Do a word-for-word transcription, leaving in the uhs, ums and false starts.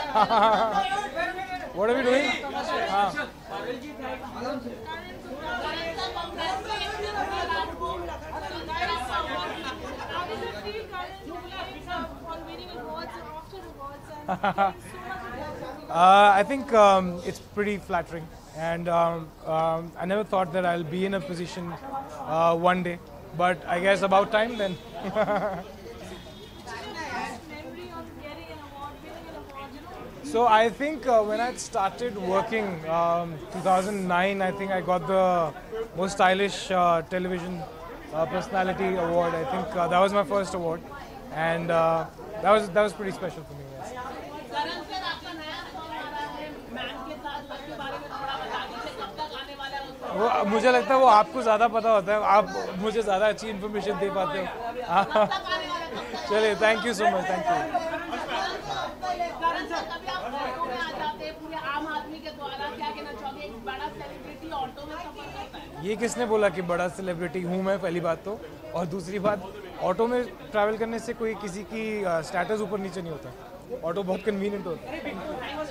What are we doing? हाँ. uh, I think um, it's pretty flattering, and um, um, I never thought that I'll be in a position uh, one day, but I guess about time then. So I think uh, when I started working, um, two thousand nine, I think I got the most stylish uh, television uh, personality award. I think uh, that was my first award, and uh, that was that was pretty special for me. Yes. वो मुझे लगता है वो आपको ज़्यादा पता होता है, आप मुझे ज़्यादा अच्छी इन्फॉर्मेशन दे पाते हो. चलिए, thank you so much, thank you. ये किसने बोला कि बड़ा सेलिब्रिटी हूँ मैं, पहली बात तो, और दूसरी बात, ऑटो में ट्रैवल करने से कोई किसी की स्टेटस ऊपर नीचे नहीं होता. ऑटो बहुत कन्वीनियंट होता है.